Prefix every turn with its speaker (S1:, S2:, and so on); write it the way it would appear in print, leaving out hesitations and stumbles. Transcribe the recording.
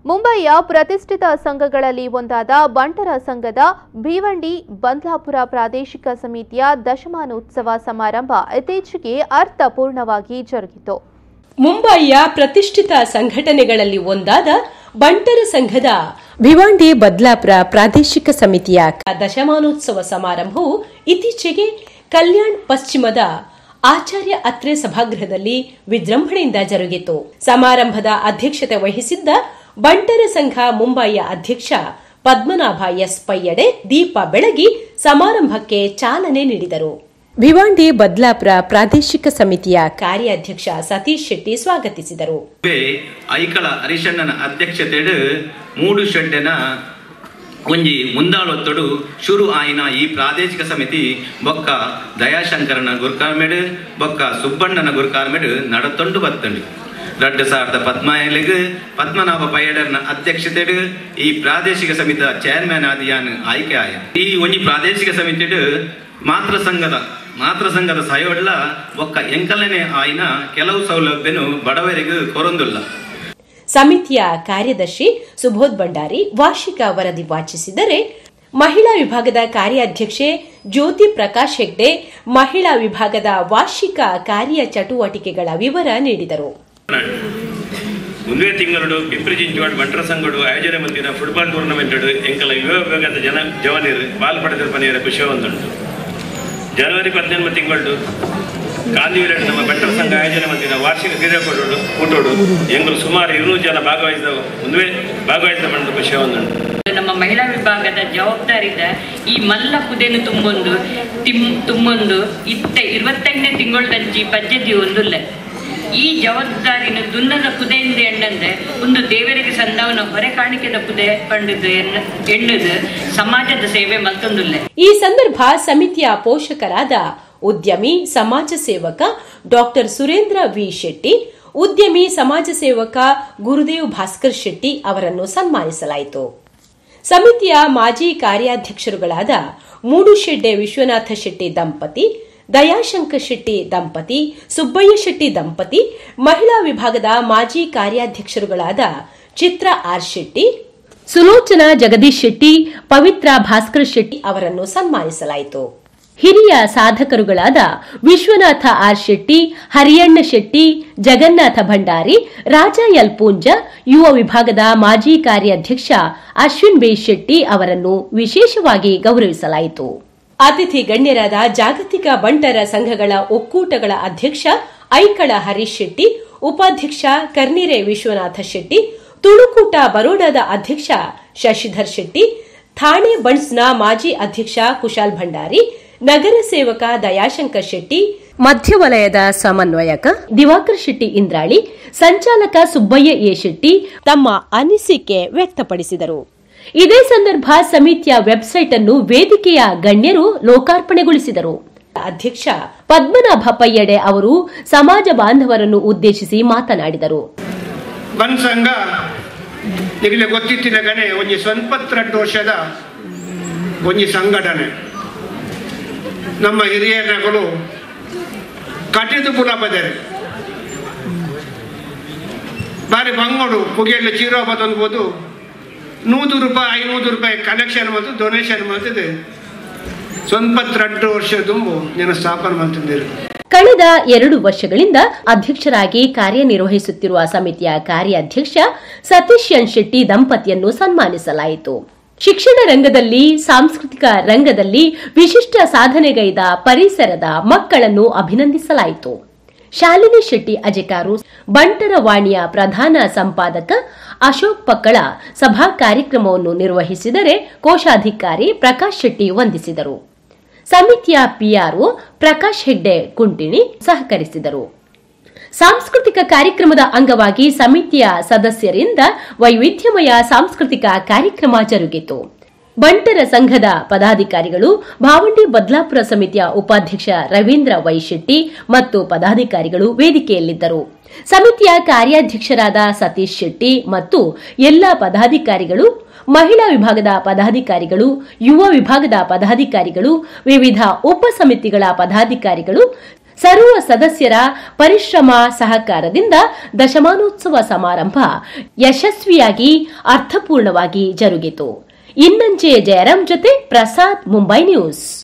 S1: ಮುಂಬಯಿಯ ಪ್ರತಿಷ್ಠಿತ ಸಂಘಗಳಲ್ಲಿ ಒಂದಾದ ಬಂಟರ ಸಂಘದ ಭಿವಂಡಿ ಬಂದ್ಲಾಪುರ ಪ್ರಾದೇಶಿಕ ಸಮಿತಿಯ ದಶಮಾನೋತ್ಸವ ಸಮಾರಂಭ ಇತ್ತೀಚೆಗೆ ಅರ್ಥಪೂರ್ಣವಾಗಿ ಜರುಗಿತು.
S2: ಮುಂಬಯಿಯ ಪ್ರತಿಷ್ಠಿತ ಸಂಘಟನೆಗಳಲ್ಲಿ ಒಂದಾದ ಬಂಟರ ಸಂಘದ ಭಿವಂಡಿ ಬದ್ಲಾಪುರ ಪ್ರಾದೇಶಿಕ ಸಮಿತಿಯ ದಶಮಾನೋತ್ಸವ ಸಮಾರಂಭವು ಇತ್ತೀಚೆಗೆ ಕಲ್ಯಾಣ್ ಪಶ್ಚಿಮದ ಆಚಾರ್ಯ ಅತ್ರೆ ಸಭಾಗೃಹದಲ್ಲಿ ವಿಜೃಂಭಣೆಯಿಂದ ಜರುಗಿತು. ಸಮಾರಂಭದ ಅಧ್ಯಕ್ಷತೆ ವಹಿಸಿದ್ದ ಬಂಟರ ಸಂಘ ಮುಂಬಯಿಯ ಅಧ್ಯಕ್ಷ ಪದ್ಮನಾಭ ಎಸ್ ಪಯ್ಯಡೆ ದೀಪ ಬೆಳಗಿ ಸಮಾರಂಭಕ್ಕೆ ಚಾಲನೆ ನೀಡಿದರು. ಭಿವಂಡಿ ಬದ್ಲಾಪುರ ಪ್ರಾದೇಶಿಕ ಸಮಿತಿಯ ಕಾರ್ಯಾಧ್ಯಕ್ಷ ಸತೀಶ್ ಶೆಟ್ಟಿ ಸ್ವಾಗತಿಸಿದರು.
S3: ಐಕಳ ಹರಿಶಣ್ಣನ ಅಧ್ಯಕ್ಷತೆಡ್ ಮೂಡು ಶೆಡ್ಡೆನ ಒಂಜಿ ಮುಂದಾಳೊತ್ತಡು ಶುರು ಆಯಿನ ಈ ಪ್ರಾದೇಶಿಕ ಸಮಿತಿ ಬೊಕ್ಕ ದಯಾಶಂಕರನ ಗುರ್ಕಾರ್ಮೆಡ್ ಬೊಕ್ಕ ಸುಬ್ಬಣ್ಣನ ಗುರ್ಕಾರ್ಮೆಡ್ ನಡತೊಂಡು ಬತ್ತಂಡು 2017 ಪದ್ಮನಾಭ ಪಯ್ಯಡರ್ನ ಅಧ್ಯಕ್ಷತೆಡ್ ಈ ಪ್ರಾದೇಶಿಕ ಸಮಿತಿಯ ಚೇರ್ಮನ್ ಆದಿಯಾನ್ ಆಯ್ಕೆ ಆಯ. ಈ ಒಂಜಿ ಪ್ರಾದೇಶಿಕ ಸಮಿತಿಡ್ ಮಾತೃ ಸಂಘದ ಸಹಯೋಡ್ಲ ಒಕ್ಕ ಎಂಕಲನೆ ಆಯ್ನ ಕೆಲವು ಸೌಲಭ್ಯನು ಬಡವರಿಗೆ ಕೊರೊಂದುಲ್ಲ.
S2: ಸಮಿತಿಯ ಕಾರ್ಯದರ್ಶಿ ಸುಬೋಧ್ ಭಂಡಾರಿ ವಾರ್ಷಿಕ ವರದಿ ವಾಚಿಸಿದರೆ, ಮಹಿಳಾ ವಿಭಾಗದ ಕಾರ್ಯಾಧ್ಯಕ್ಷೆ ಜ್ಯೋತಿ ಪ್ರಕಾಶ್ ಹೆಗ್ಡೆ ಮಹಿಳಾ ವಿಭಾಗದ ವಾರ್ಷಿಕ ಕಾರ್ಯ ಚಟುವಟಿಕೆಗಳ ವಿವರ ನೀಡಿದರು.
S4: ಮುಂದೆ ತಿಂಗಳು ಪಿಂಪ್ರಿ ಚಿಂಚವಾಡ ಬಂಟರ ಸಂಘಡು ಆಯೋಜನೆ ಮಂದಿರ ಫುಟ್ಬಾಲ್ ಟೂರ್ನಮೆಂಟ್ ಎಂಕಲ ಯುವ ವಿಭಾಗದ ಜವಾನರು ಪಾಲ್ಪಡೆದ ಪನೆಯರ ಖುಷಿಯೊಂದುಂಟು. ಜನವರಿ 18 ತಿಂಗಳು ಕಾಂದಿವೀರ ನಮ್ಮ ಬಂಟರ ಸಂಘ ಆಯೋಜನೆ ಮಂದಿರ ವಾರ್ಷಿಕ ಕ್ರೀಡಾಕೂಟೋಡು ಎಂಗಳು ಸುಮಾರು 200 ಜನ ಭಾಗವಹಿಸಿದ ಬಂದ ಖುಷಿಯೊಂದುಂಟು.
S5: ನಮ್ಮ ಮಹಿಳಾ ವಿಭಾಗದ ಜವಾಬ್ದಾರಿದ ಈ ಮಲ್ಲ ಕುದೇನು ತುಂಬೊಂದು 28ನೇ ತಿಂಗಳದಂಚಿ ಪದ್ಧತಿ ಒಂದುಲ್ಲ. ಈ ಜವಾಬ್ದಾರಿನ ದುನ್ನದ ಕುದೆಯಿಂದ ಎಣ್ಣಂದೆ ಒಂದು ದೇವರಿಗೆ ಸಂದವನ ಹೊರೆ ಕಾಣಿಕೆದ ಕುದೆ ಪಂಡದು ಎಣ್ಣದು ಸಮಾಜದ ಸೇವೆ ಮತ್ತೊಂದುಲ್ಲ.
S2: ಈ ಸಂದರ್ಭ ಸಮಿತಿಯ ಪೋಷಕರಾದ ಉದ್ಯಮಿ ಸಮಾಜ ಸೇವಕ ಡಾಕ್ಟರ್ ಸುರೇಂದ್ರ ವಿ ಶೆಟ್ಟಿ, ಉದ್ಯಮಿ ಸಮಾಜ ಸೇವಕ ಗುರುದೇವ್ ಭಾಸ್ಕರ್ ಶೆಟ್ಟಿ ಅವರನ್ನು ಸನ್ಮಾನಿಸಲಾಯಿತು. ಸಮಿತಿಯ ಮಾಜಿ ಕಾರ್ಯಾಧ್ಯಕ್ಷರುಗಳಾದ ಮೂಡುಶೆಡ್ಡೆ ವಿಶ್ವನಾಥ ಶೆಟ್ಟಿ ದಂಪತಿ, ದಯಾಶಂಕರ್ ಶೆಟ್ಟಿ ದಂಪತಿ, ಸುಬ್ಬಯ್ಯ ಶೆಟ್ಟಿ ದಂಪತಿ, ಮಹಿಳಾ ವಿಭಾಗದ ಮಾಜಿ ಕಾರ್ಯಾಧ್ಯಕ್ಷರುಗಳಾದ ಚಿತ್ರ ಆರ್ ಶೆಟ್ಟಿ, ಸುಲೋಚನಾ ಜಗದೀಶ್ ಶೆಟ್ಟಿ, ಪವಿತ್ರ ಭಾಸ್ಕರ್ ಶೆಟ್ಟಿ ಅವರನ್ನು ಸನ್ಮಾನಿಸಲಾಯಿತು. ಹಿರಿಯ ಸಾಧಕರುಗಳಾದ ವಿಶ್ವನಾಥ ಆರ್ ಶೆಟ್ಟಿ, ಹರಿಯಣ್ಣ ಶೆಟ್ಟಿ, ಜಗನ್ನಾಥ ಭಂಡಾರಿ, ರಾಜ ಯಲ್ಪೂಂಜ, ಯುವ ವಿಭಾಗದ ಮಾಜಿ ಕಾರ್ಯಾಧ್ಯಕ್ಷ ಅಶ್ವಿನ್ ಬಿ ಶೆಟ್ಟಿ ಅವರನ್ನು ವಿಶೇಷವಾಗಿ ಗೌರವಿಸಲಾಯಿತು. ಅತಿಥಿ ಗಣ್ಯರಾದ ಜಾಗತಿಕ ಬಂಟರ ಸಂಘಗಳ ಒಕ್ಕೂಟಗಳ ಅಧ್ಯಕ್ಷ ಐಕಳ ಹರೀಶ್ ಶೆಟ್ಟಿ, ಉಪಾಧ್ಯಕ್ಷ ಕರ್ನಿರೆ ವಿಶ್ವನಾಥ ಶೆಟ್ಟಿ, ತುಳುಕೂಟ ಬರೋಡಾದ ಅಧ್ಯಕ್ಷ ಶಶಿಧರ್ ಶೆಟ್ಟಿ, ಥಾಣೆ ಬಣ್ಸ್ನ ಮಾಜಿ ಅಧ್ಯಕ್ಷ ಕುಶಾಲ್ ಭಂಡಾರಿ, ನಗರ ಸೇವಕ ದಯಾಶಂಕರ್ ಶೆಟ್ಟಿ, ಮಧ್ಯವಲಯದ ಸಮನ್ವಯಕ ದಿವಾಕರ್ ಶೆಟ್ಟಿ ಇಂದ್ರಾಳಿ, ಸಂಚಾಲಕ ಸುಬ್ಬಯ್ಯ ಎ ಶೆಟ್ಟಿ ತಮ್ಮ ಅನಿಸಿಕೆ ವ್ಯಕ್ತಪಡಿಸಿದರು. ಇದೇ ಸಂದರ್ಭ ಸಮಿತಿಯ ವೆಬ್ಸೈಟ್ ಅನ್ನು ವೇದಿಕೆಯ ಗಣ್ಯರು ಲೋಕಾರ್ಪಣೆಗೊಳಿಸಿದರು. ಅಧ್ಯಕ್ಷ ಪದ್ಮನಾಭ ಪಯ್ಯಡೆ ಅವರು ಸಮಾಜ ಬಾಂಧವರನ್ನು ಉದ್ದೇಶಿಸಿ ಮಾತನಾಡಿದರು.
S6: ಬನ್ಸಂಗ ನಿಮಗೆ ಗೊತ್ತಿತ್ತಿನ ಗಣೆ ಒಂಜಿ 22 ವರ್ಷದ ಒಂಜಿ ಸಂಘಟನೆ. ನಮ್ಮ ಹಿರಿಯರುಗಳು ಕಟ್ಟಿದು ಪುಲ ಬದರೆ ಬಾರಿ ಬಂಗೋಡು ಪುಗೆಯಲ್ಲಿ ಚೀರೋ ಬದನ್ಬೋದು 100 ರೂಪಾಯಿ 500 ರೂಪಾಯಿ ಕಲೆಕ್ಷನ್ ಮತ್ತು ಡೊನೇಷನ್ ಮಾಡ್ತಿದ್ದೆ 22 ವರ್ಷ ತುಂಬು ನಾನು ಸ್ಥಾಪನೆ ಮಾಡ್ತಿದ್ದೇನೆ.
S2: ಕಳೆದ 2 ವರ್ಷಗಳಿಂದ ಅಧ್ಯಕ್ಷರಾಗಿ ಕಾರ್ಯನಿರ್ವಹಿಸುತ್ತಿರುವ ಸಮಿತಿಯ ಕಾರ್ಯಾಧ್ಯಕ್ಷ ಸತೀಶ್ ಎನ್ ಶೆಟ್ಟಿ ದಂಪತಿಯನ್ನು ಸನ್ಮಾನಿಸಲಾಯಿತು. ಶಿಕ್ಷಣ ರಂಗದಲ್ಲಿ, ಸಾಂಸ್ಕೃತಿಕ ರಂಗದಲ್ಲಿ ವಿಶಿಷ್ಟ ಸಾಧನೆಗೈದ ಪರಿಸರದ ಮಕ್ಕಳನ್ನು ಅಭಿನಂದಿಸಲಾಯಿತು. ಶಾಲಿನಿ ಶೆಟ್ಟಿ ಅಜೆಕಾರು, ಬಂಟರ ವಾಣಿಯ ಪ್ರಧಾನ ಸಂಪಾದಕ ಅಶೋಕ್ ಪಕ್ಕಳ ಸಭಾ ಕಾರ್ಯಕ್ರಮವನ್ನು ನಿರ್ವಹಿಸಿದರೆ, ಕೋಶಾಧಿಕಾರಿ ಪ್ರಕಾಶ್ ಶೆಟ್ಟಿ ವಂದಿಸಿದರು. ಸಮಿತಿಯ ಪಿಆರ್ಒ ಪ್ರಕಾಶ್ ಹೆಗ್ಡೆ ಕುಂಟಿಣಿ ಸಹಕರಿಸಿದರು. ಸಾಂಸ್ಕೃತಿಕ ಕಾರ್ಯಕ್ರಮದ ಅಂಗವಾಗಿ ಸಮಿತಿಯ ಸದಸ್ಯರಿಂದ ವೈವಿಧ್ಯಮಯ ಸಾಂಸ್ಕೃತಿಕ ಕಾರ್ಯಕ್ರಮ ಜರುಗಿತು. ಬಂಟರ ಸಂಘದ ಪದಾಧಿಕಾರಿಗಳು, ಭಾವಂಡಿ ಬದ್ಲಾಪುರ ಸಮಿತಿಯ ಉಪಾಧ್ಯಕ್ಷ ರವೀಂದ್ರ ವೈಶೆಟ್ಟಿ ಮತ್ತು ಪದಾಧಿಕಾರಿಗಳು ವೇದಿಕೆಯಲ್ಲಿದ್ದರು. ಸಮಿತಿಯ ಕಾರ್ಯಾಧ್ಯಕ್ಷರಾದ ಸತೀಶ್ ಶೆಟ್ಟಿ ಮತ್ತು ಎಲ್ಲ ಪದಾಧಿಕಾರಿಗಳು, ಮಹಿಳಾ ವಿಭಾಗದ ಪದಾಧಿಕಾರಿಗಳು, ಯುವ ವಿಭಾಗದ ಪದಾಧಿಕಾರಿಗಳು, ವಿವಿಧ ಉಪ ಸಮಿತಿಗಳ ಪದಾಧಿಕಾರಿಗಳು, ಸರ್ವ ಸದಸ್ಯರ ಪರಿಶ್ರಮ ಸಹಕಾರದಿಂದ ದಶಮಾನೋತ್ಸವ ಸಮಾರಂಭ ಯಶಸ್ವಿಯಾಗಿ ಅರ್ಥಪೂರ್ಣವಾಗಿ ಜರುಗಿತು. ಇನ್ನಂಚೆ ಜಯರಾಮ್ ಜೊತೆ ಪ್ರಸಾದ್, ಮುಂಬೈ ನ್ಯೂಸ್.